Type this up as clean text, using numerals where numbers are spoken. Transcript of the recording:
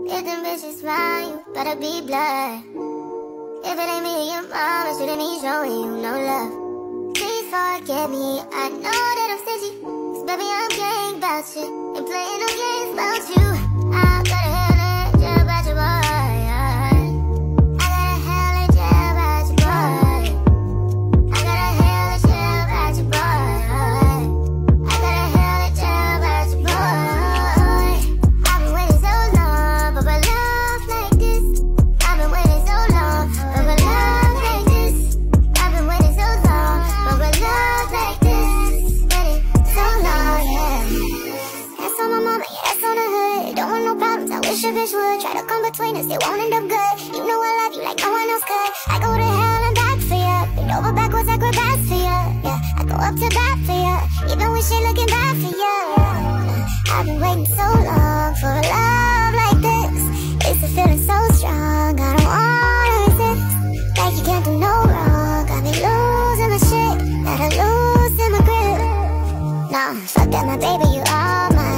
If them bitches mine, you better be blood. If it ain't me, your mama shouldn't be showing you no love. Please forgive me, I know that I'm stingy, 'cause baby I'm gang about shit, ain't playing no games about you. I got a hell of a about your boy. I got a hell of a about your boy. I got a hell of a about your boy. I got a hell of a about your boy. I've been waiting so long for a love like this. I've been waiting so long for a love like this. I've been waiting so long for a love like this. Waiting so long, yeah. That's on my mama, yeah, that's on the hood. Don't want no problems, I wish a bitch would. Try to come between us, it won't end up good. You know I love you like no one else could. I go to hell and back for ya. Bend over backwards, acrobats for ya. Yeah, I go up to bat for ya, even when shit looking bad for ya. I've been waiting so long for a love like this. It's a feeling so strong, I don't wanna resist. Like you can't do no wrong, got me losing my shit, gotta loosen my grip. Nah, fuck that, my baby, you all mine.